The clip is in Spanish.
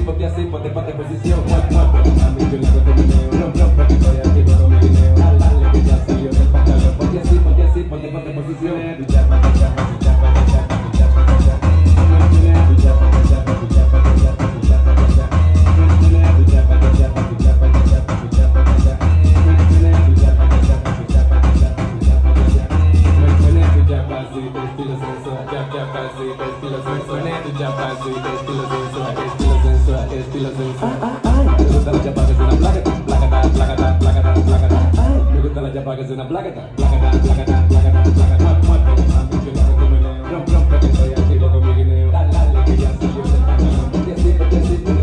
ponte posición. A mí yo le hago tu meneo, rompe que estoy activo con mi guineo. Dale que ya salió del pantalón. Ponte así, ponte posición. Estilo sensual. Me gusta la chapa que es una placata, placata, placata, placata, placata. Me gusta la chapa que es una placata, placata, placata, placata, placata. Muerte, a mí yo le hago tu meneo. Rompe que estoy activo con mi guineo. Dale que ya salió del pantalón. Ponte así,